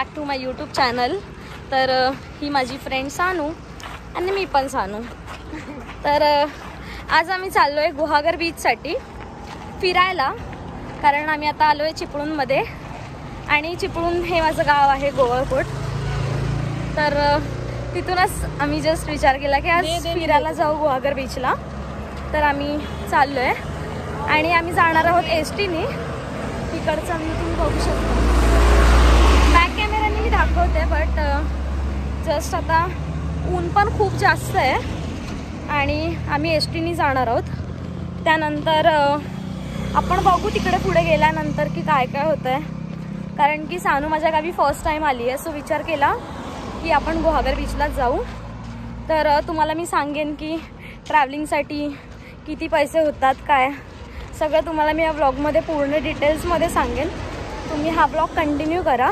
Back to my YouTube channel. तर ही माझी फ्रेंड सानू आणि मी पण सानू. तर आज आम्ही चाललो आहे गुहागर बीचसाठी फिरायला, कारण आम्ही आता आलो आहे चिपळूणमध्ये आणि चिपळूण हे माझं गाव आहे गोवळकोट. तर तिथूनच आम्ही जस्ट विचार केला की आज फिरायला जाऊ गुहागर बीचला. तर आम्ही चाललो आहे आणि आम्ही जाणार आहोत एस टीने. तिकडचं मी तुम्ही बघू शकता, बॅक कॅमेराने मी दाखवते, बट जस्ट आता ऊन पण खूप जास्त आहे आणि आम्ही एस टीने जाणार आहोत. त्यानंतर आपण बघू तिकडे पुढे गेल्यानंतर की काय काय होतं आहे, कारण की सानू माझ्या गावी फर्स्ट टाईम आली आहे. सो विचार केला की आपण गुहागर बीचलाच जाऊ. तर तुम्हाला मी सांगेन की ट्रॅव्हलिंगसाठी किती पैसे होतात, काय सगळं तुम्हाला मी या व्लॉगमध्ये पूर्ण डिटेल्समध्ये सांगेन. तुम्ही हा व्लॉग कंटिन्यू करा.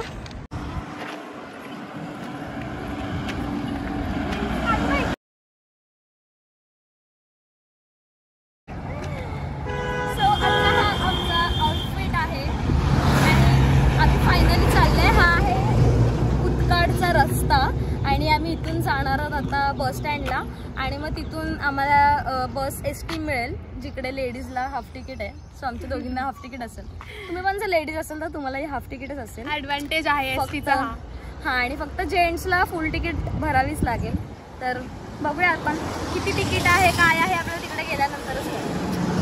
सो आता हा आमचा आउटफिट आहे आणि आम्ही फायनली चालले. हा आहे उत्कटचा रस्ता आणि आम्ही इथून जाणार आहोत आता बस स्टँडला आणि मग तिथून आम्हाला बस एस टी मिळेल जिकडे लेडीजला हाफ तिकीट आहे. सो आमच्या दोघींना हाफ तिकीट असेल. तुम्ही पण जर लेडीज असेल तर तुम्हालाही हाफ तिकीटच असेल. ॲडव्हान्टेज आहे फक्त हां, आणि फक्त जेंट्सला फुल तिकीट भरावीच लागेल. तर बघूया आपण किती तिकीट आहे काय आहे आपल्याला तिकडे गेल्यानंतरच कळेल.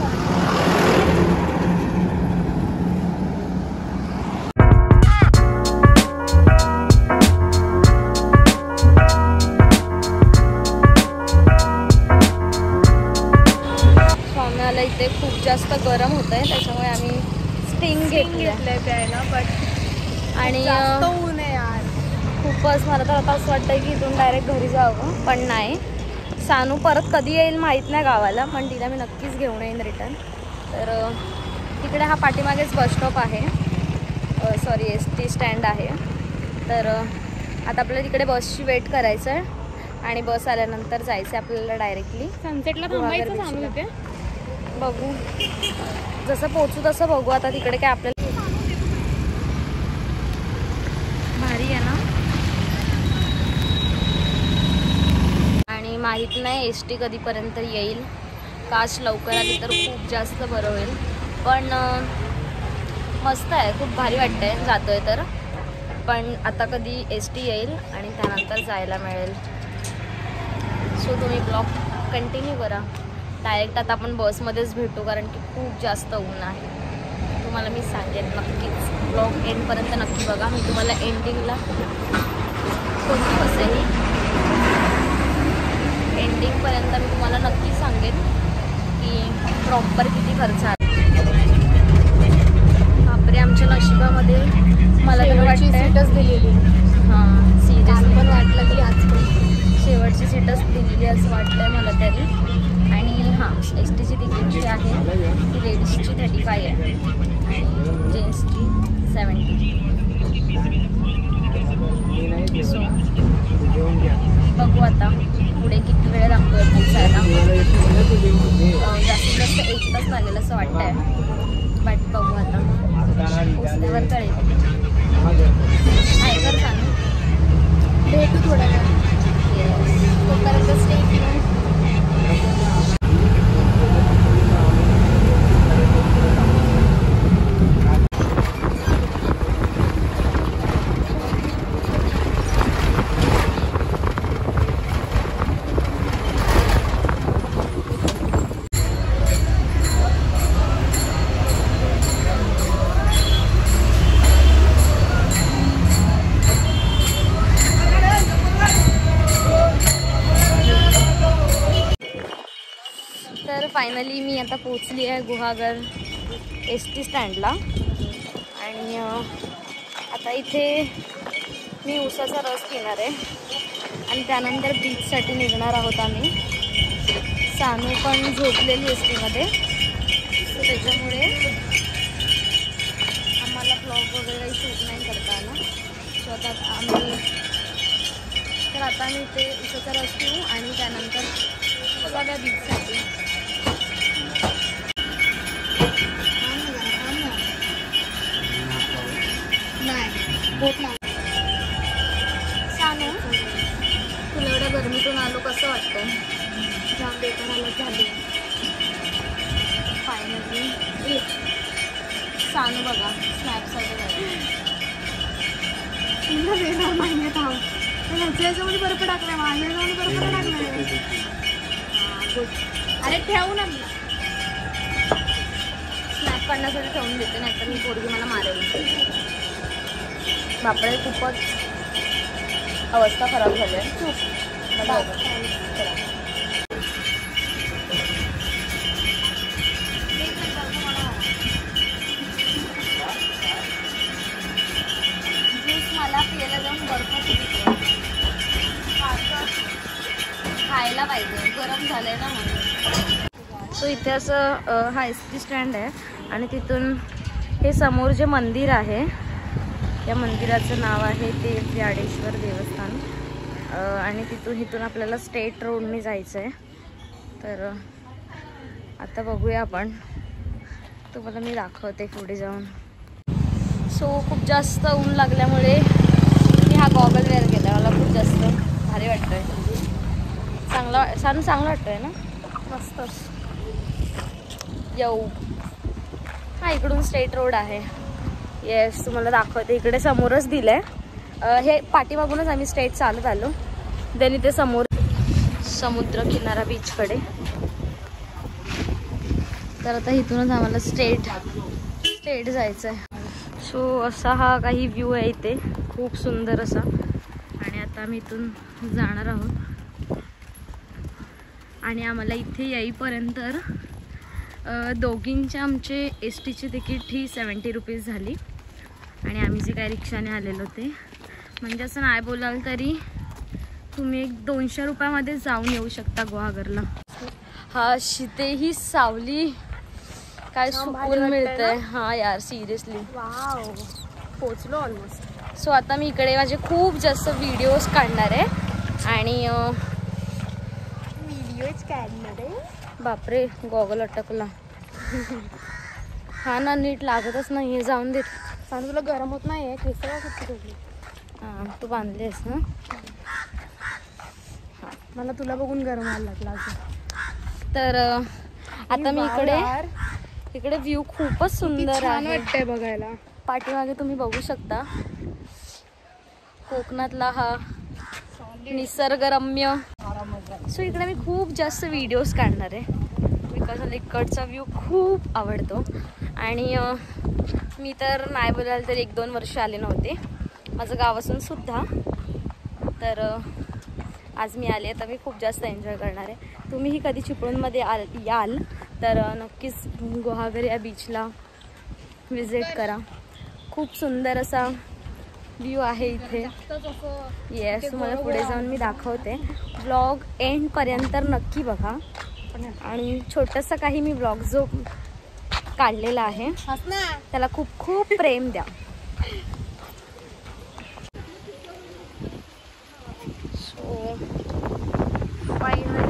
इथे खूप जास्त गरम होत आहे, त्याच्यामुळे आम्ही स्टिंग घेतले प्यायला. बट आणि ऊन आहे यार खूपच. मला तर आता असं वाटतं की इथून डायरेक्ट घरी जावं, पण नाही. सानू परत कधी येईल माहीत नाही गावाला, पण तिला मी नक्कीच घेऊन येईन रिटर्न. तर तिकडे हा पाठीमागेच बस स्टॉप आहे, सॉरी एस टी स्टँड आहे. तर आता आपल्याला तिकडे बसची वेट करायचं आहे आणि बस आल्यानंतर जायचं आहे आपल्याला डायरेक्टली सनसेटला थांबायचं. बघू जसं पोचू तसं बघू. आता तिकडे काय आपल्याला भारी आहे ना, आणि माहीत नाही एस टी कधीपर्यंत येईल. काश लवकर आली तर खूप जास्त बरं होईल. पण मस्त आहे, खूप भारी वाटतंय जातोय तर. पण आता कधी एस टी येईल आणि त्यानंतर जायला मिळेल. सो तुम्ही ब्लॉग कंटिन्यू करा. डायरेक्ट आता आपण बसमध्येच भेटू, कारण की खूप जास्त ऊन आहे. तुम्हाला मी सांगेन नक्कीच, ब्लॉग एंडपर्यंत नक्की बघा. मी तुम्हाला एंडिंगला कोणती बस आहे एंडिंगपर्यंत मी तुम्हाला नक्की सांगेन की प्रॉपर किती खर्च आला. बापरे, आमच्या नशिबामध्ये मला तर वाटतं सीटच दिलेली. हां, सिरियसली पण वाटलं की आज पण शेवटची सीटच दिलेली असं वाटतं आहे मला तरी. आणि हां, एस टीची तिकीट जी आहे ती लेडीजची 35 आहे आणि जेंट्सची 70. सो बघू आता पुढे किती वेळ लागतोय पोचायला. जास्तीत जास्त 1 तास लागेल असं वाटतं आहे, बट बघू आता पोचल्यावर कळेल. आहे तर सांग, भेटू थोड्या वेळ. तोपर्यंत स्टे केलं. तर फायनली मी आता पोचली आहे गुहागर एस टी स्टँडला आणि आता इथे मी उसाचा रस पिणार आहे आणि त्यानंतर बीचसाठी निघणार आहोत आम्ही. सानू पण झोपलेली एस टीमध्ये, सो त्याच्यामुळे आम्हाला ब्लॉग वगैरे काही शूट नाही करता आला. सो आता आम्ही इथे उसाचा रस पिऊ आणि त्यानंतर सगळ्या बीचसाठी. नाही, सानू बघा स्नॅपसाठी ह्याच्यामध्ये बर्फ टाकलाय माझ्यामध्ये बर्फ टाकलाय. अरे ठेवू ना मी. स्नॅप काढण्यासाठी ठेवून देते, नाहीतर मी पोरगी मला मारेल. बापरे खूपच अवस्था खराब झाली आहे. मला पियाला जाऊन बर्फ खायला पाहिजे, गरम झालंय ना म्हणून. सो इथे असं हा एस टी स्टँड आहे आणि तिथून हे समोर जे मंदिर आहे त्या मंदिराचं नाव आहे ते व्याडेश्वर देवस्थान. आणि इथून आपल्याला स्टेट रोडने जायचं आहे. तर आता बघूया आपण, तुम्हाला मी दाखवते पुढे जाऊन. सो खूप जास्त ऊन लागल्यामुळे मी हा गॉगल वेअर केला. मला खूप जास्त भारी वाटतोय, चांगलं वाटतोय ना. मस्त येऊ. हा इकडून स्टेट रोड आहे. येस तुम्हाला दाखवते, इकडे समोरच दिलंय. हे पाठीमागूनच आम्ही स्ट्रेट चालत आलो. देन इथे समोर समुद्र किनारा बीचकडे. तर आता इथूनच आम्हाला स्ट्रेट जायचं आहे. सो असा हा काही व्ह्यू आहे इथे, खूप सुंदर असा. आणि आता आम्ही इथून जाणार आहोत. आणि आम्हाला इथे येईपर्यंत दोघींचे आमचे एस टीची तिकीट ही 70 रुपीज झाली. आणि आम्ही जे काही रिक्षाने आलेलो ते, म्हणजे असं नाही बोलाल तरी तुम्ही 200 रुपयामध्ये जाऊन येऊ शकता गुहागरला. हा शीतेही सावली काय सुकून मिळतंय. हा यार सिरियसली वाव, पोचलो ऑलमोस्ट. सो आता मी इकडे माझे खूप जास्त व्हिडिओज काढणार आहे. आणि व्हिडिओज काढणार आहे. बापरे गॉगल अटकला. हा ना नीट लागतच नाही आहे. जाऊन देत. सांग तुला गरम होत नाही आहे केसरा कुठे. हां तू बांधलीस ना. मला तुला बघून गरम व्हायला लागला. तर आता मी इकडे व्ह्यू खूपच सुंदर आहे. वाटतंय बघायला. पाठीमागे तुम्ही बघू शकता कोकणातला हा निसर्गरम्य. सो इकडे मी खूप जास्त व्हिडिओज काढणार आहे बिकॉज मला इकडचा व्ह्यू खूप आवडतो. आणि मी तर नाही बोलाल तर 1-2 वर्ष आले नव्हते माझं गाव असून सुद्धा. तर आज मी आले तर मी खूप जास्त एन्जॉय करणार आहे. तुम्हीही कधी चिपळूणमध्ये याल तर नक्कीच गुहागर या बीचला विजिट करा. खूप सुंदर असा व्ह्यू आहे इथे. येस तुम्हाला पुढे जाऊन मी दाखवते. ब्लॉग एंडपर्यंत नक्की बघा. आणि छोटासा काही मी ब्लॉग जो काढलेला आहे त्याला खूप खूप प्रेम द्या. सो फायनली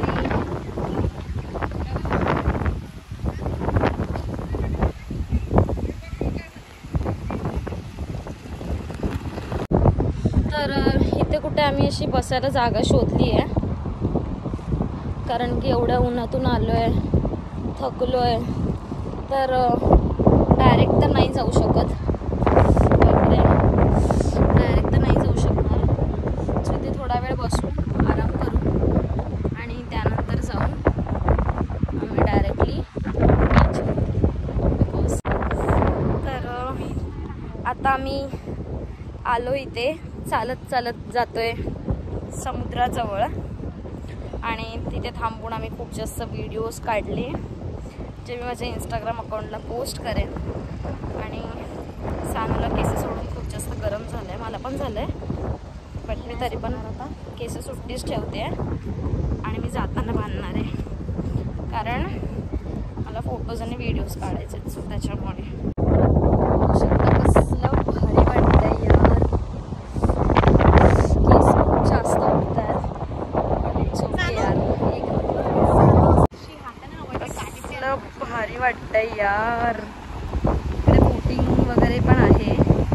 तर इथे कुठे आम्ही अशी बसायला जागा शोधली आहे कारण की एवढ्या उन्हातून आलो आहे, थकलो आहे. तर डायरेक्ट तर नाही जाऊ शकत. डायरेक्ट तर नाही जाऊ शकणार. सो इथे थोडा वेळ बसू, आराम करू आणि त्यानंतर जाऊन आम्ही डायरेक्टली बिकॉज. तर आता आम्ही आलो इथे चालत जातोय समुद्राजवळ. आणि तिथे थांबून आम्ही खूप जास्त व्हिडिओज काढले जे मी माझ्या इंस्टाग्राम अकाउंटला पोस्ट करेन. आणि सानूला केस सोडून खूप जास्त गरम झालं आहे, मला पण झालं आहे. बट मी तरी पण आता केस सुट्टीच ठेवते आणि मी जाताना बांधणार आहे कारण मला फोटोज आणि व्हिडिओज काढायचे आहेत. सो त्याच्यामुळे कसलं भारी वाटतंय यार. केस खूप जास्त उठतात. भारी वाटतंय यार. इकडे बोटिंग वगैरे पण आहे.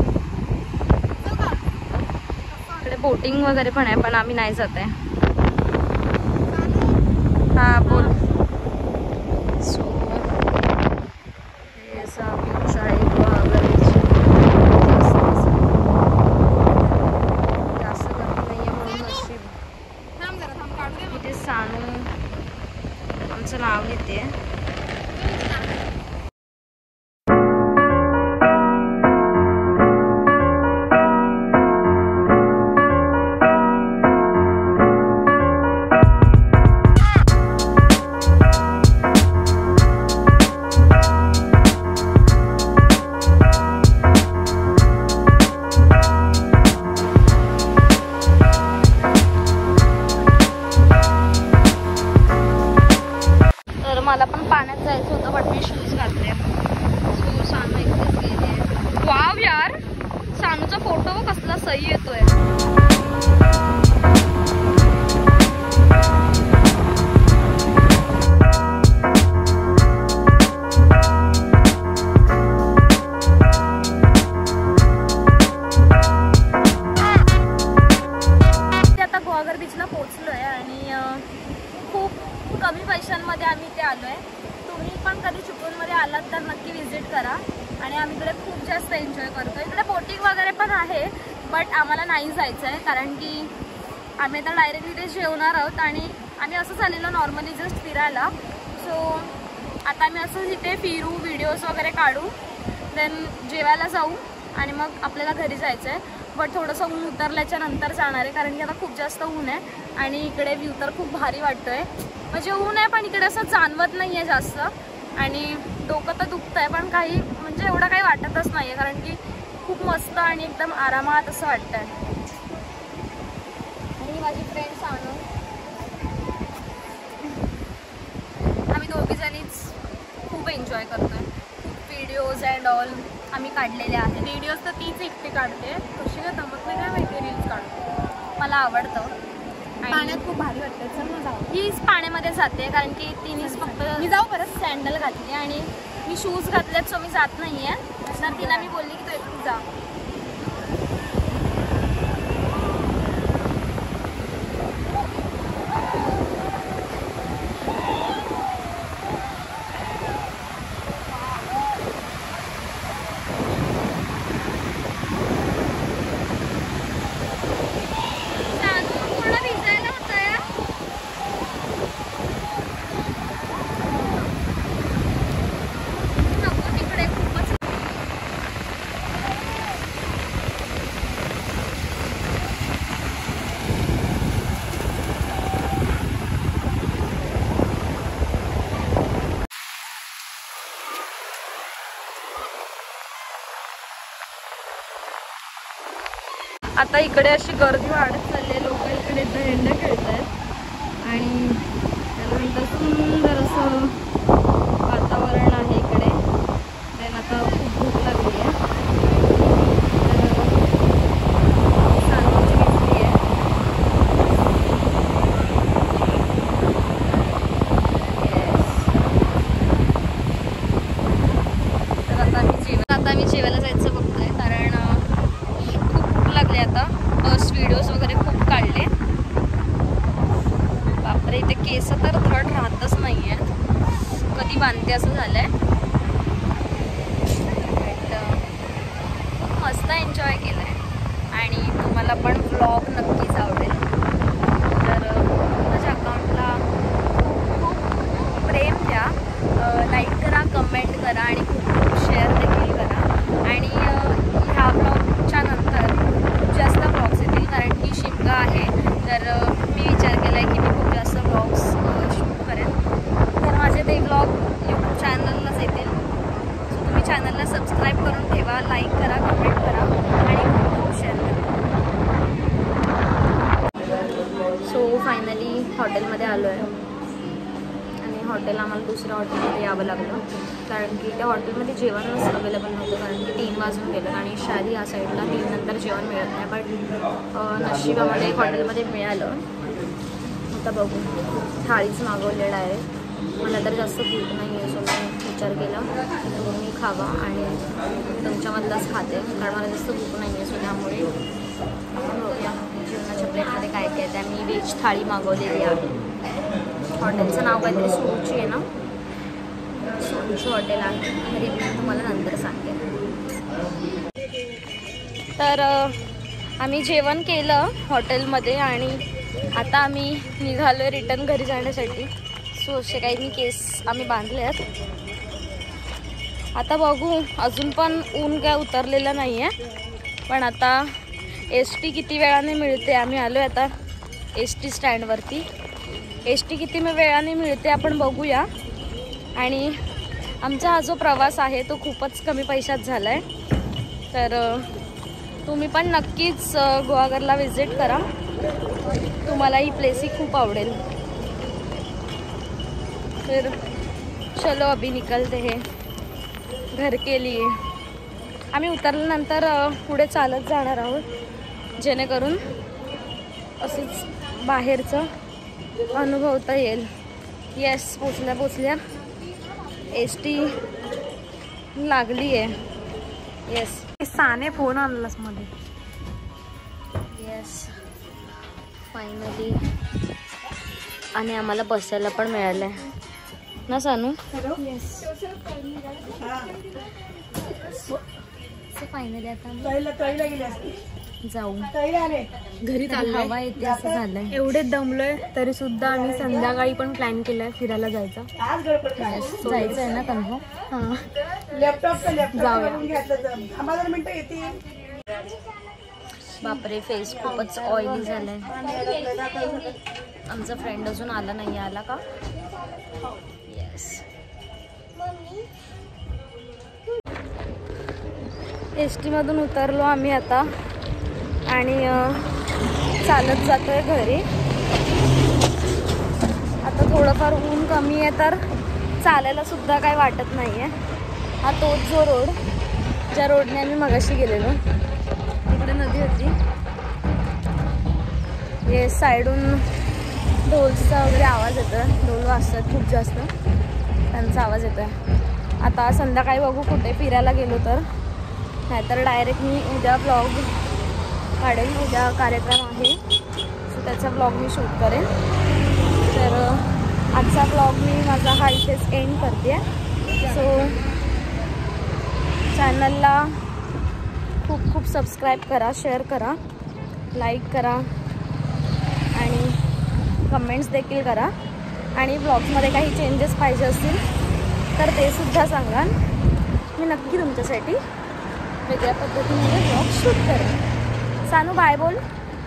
इकडे बोटिंग वगैरे पण आहे पण आम्ही नाही जात आहे. हा बोल. सो हे असा व्ह्यूज आहे आहे. मला पण पाण्यात जायचं होतं बट मी शूज घातले. सो सानू एकटेच गेली. वाव यार, सानूचा फोटो कसला सही येतोय. आता गुहागर बीचला पोहोचलोय आणि खूप कमी पैशांमध्ये आम्ही इथे आलो आहे. तुम्ही पण कधी चिपळूणमध्ये आलात तर नक्की विजिट करा. आणि आम्ही इकडे खूप जास्त एन्जॉय करतो. इकडे बोटिंग वगैरे पण आहे बट आम्हाला नाही जायचं आहे कारण की आम्ही आता डायरेक्ट इथे जेवणार आहोत आणि आम्ही असंच आलेलो नॉर्मली जस्ट फिरायला. सो आता आम्ही असंच इथे फिरू, व्हिडिओज वगैरे काढू, देन जेवायला जाऊ आणि मग आपल्याला घरी जायचं आहे. बट थोडंसं ऊन उतरल्याच्या नंतर जाणार आहे कारण की आता खूप जास्त ऊन आहे आणि इकडे व्ह्यू तर खूप भारी वाटतोय. म्हणजे ऊन आहे पण इकडे असं जाणवत नाही आहे जास्त आणि डोकं तर दुखतं आहे पण काही म्हणजे एवढं काही वाटतच नाही आहे कारण की खूप मस्त आणि एकदम आरामात असं वाटतं आहे. आणि माझी फ्रेंड सानू, आम्ही दोघीजणीच खूप एन्जॉय करतोय. व्हिडिओज अँड ऑल आम्ही काढलेले आहेत. व्हिडिओज तर तीच एकटी काढते, कशी काय जमत नाही काय माहिती. रील्स काढते, मला आवडतं. पाण्यात खूप भारी वाटतं. चल मग जाऊ. हीच पाण्यामध्ये जाते कारण की तिनेच फक्त मी जाऊ परत. सँडल घातली आणि मी शूज घातलेत सो मी जात नाही आहे. तर तिला मी बोलली की तू एकटी जा. आता इकडे अशी गर्दी वाढत चालली आहे. लोक इकडे दंड खेळत आहेत आणि त्याला म्हणतात सुंदर असं वातावरण आहे इकडे. देन आता खूप भूक लागली आहे. आता मी जेवायला जायचं बघतोय कारण खूप भूक लागली. आता बस व्हिडिओज वगैरे खूप काढले. बापरे, इथे केस तर थर्ड राहतच नाही आहे, कधी बांधते असं झालं आहे. खूप मस्त एन्जॉय केलं आहे आणि तुम्हाला पण व्लॉग नक्कीच आवडेल. तर माझ्या अकाउंटला खूप प्रेम द्या, लाईक करा, कमेंट करा आणि खूप शेअर देखील करा. आणि ह्या ब्लॉगच्या नंतर खूप जास्त ब्लॉग्स येतील कारण की शिमगा आहे. तर मी विचार केला आहे की मी खूप जास्त ब्लॉग्स शूट करेन. तर माझे ते ब्लॉग यूट्यूब चॅनललाच येतील. सो तुम्ही चॅनलला सबस्क्राईब करून ठेवा, लाईक करा, कमेंट करा आणि खूप शेअर करा. सो फायनली हॉटेलमध्ये आलो आहे आणि हॉटेल आम्हाला दुसऱ्या हॉटेलमध्ये यावं लागलं कारण की त्या हॉटेलमध्ये जेवणच अवेलेबल नव्हतं कारण की 3 वाजून गेलं आणि शादी या साईडला 3 नंतर जेवण मिळत नाही. बट नशिबामध्ये एक हॉटेलमध्ये मिळालं. आता बघू, थाळीच मागवलेलं आहे. मला तर जास्त भूक नाही आहे सो मी विचार केला मी खावा आणि त्यांच्यामधलाच खाते कारण मला जास्त भूक नाही आहे. सो त्यामुळे आपण बघूया जेवणाच्या प्लेटमध्ये काय काय आहे. मी व्हेज थाळी मागवलेली आहे. हॉटेलचं नाव काहीतरी सोची आहे ना, सोची हॉटेल आहे. रिव्ह्यू तुम्हाला नंतर सांगेन. तर आम्ही जेवण केलं हॉटेलमध्ये आणि आता आम्ही निघालो आहे रिटर्न घरी जाण्यासाठी. सो असे काही मी केस आम्ही बांधले आहेत. आता बघू, अजून पण ऊन काय उतरलेलं नाही आहे. पण आता एस टी किती वेळाने मिळते. आम्ही आलो आहे आता एस टी स्टँडवरती. एस टी किती वेळाने मिळते आपण बघूया. आणि आमचा हा जो प्रवास आहे तो खूपच कमी पैशात झाला आहे. तर तुम्ही पण नक्कीच गुहागरला विजिट करा. तुम्हाला ही प्लेसही खूप आवडेल. फिर चलो अभी निकलते हैं घर के लिए. आम्ही उतरल्यानंतर पुढे चालत जाणार आहोत, जेणेकरून असंच बाहेरचं अनुभवता येईल. येस, पोचल्या एस टी लागली आहे. येस, साने फोन आणलास मध्ये. Yes, finally. आणि आम्हाला बसायला पण मिळालं आहे ना सानू. येस, सो फायनली आता जाऊ घरी हवा येते असं झालंय. एवढे दमलोय तरी सुद्धा आम्ही संध्याकाळी पण प्लॅन केलाय फिरायला जायचा. जायचं आहे ना कन्फर्म. बापरे, फेस खूपच ऑइली झालाय. आमचा फ्रेंड अजून आला नाही. आला का? येस. एस टी मधून उतरलो आम्ही आता आणि चालत जातोय घरी. आता थोडंफार ऊन कमी आहे तर चालायला सुद्धा काही वाटत नाही आहे. हा तोच जो रोड ज्या रोडने आम्ही मगाशी गेलेलो, तिकडे नदी होती. हे साईडून ढोलचा वगैरे आवाज येतो. ढोल वाजतात खूप जास्त, त्यांचा आवाज येतो आहे. आता संध्याकाळी बघू कुठे फिरायला गेलो तर, नाहीतर डायरेक्ट मी उद्या ब्लॉग काढेल. उद्या कार्यक्रम आहे, सो त्याचा ब्लॉग मी शूट करेन. तर आजचा ब्लॉग मी माझा हा इथेच एंड करते आहे. सो चॅनलला खूप खूप सबस्क्राईब करा, शेअर करा, लाईक करा आणि कमेंट्स देखील करा. आणि ब्लॉग्समध्ये काही चेंजेस पाहिजे असतील तर ते सुद्धा सांगा. मी नक्की तुमच्यासाठी वेगळ्या पद्धतीने ब्लॉग शूट करेन. सानू बाय बोल.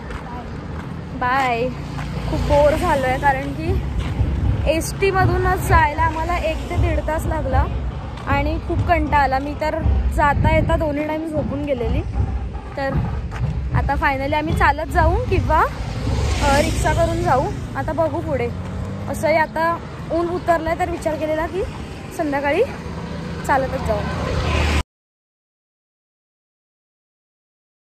बाय. खूप बोर झालो आहे कारण की एस टीमधूनच जायला आम्हाला 1 ते 1.5 तास लागला आणि खूप कंटाळा आला. मी तर जाता येता 2 टाईम झोपून गेलेली. तर आता फायनली आम्ही चालत जाऊ किंवा रिक्षा करून जाऊ. आता बघू पुढे. असंही आता ऊन उतरलं आहे तर विचार केलेला की संध्याकाळी चालतच जाऊ.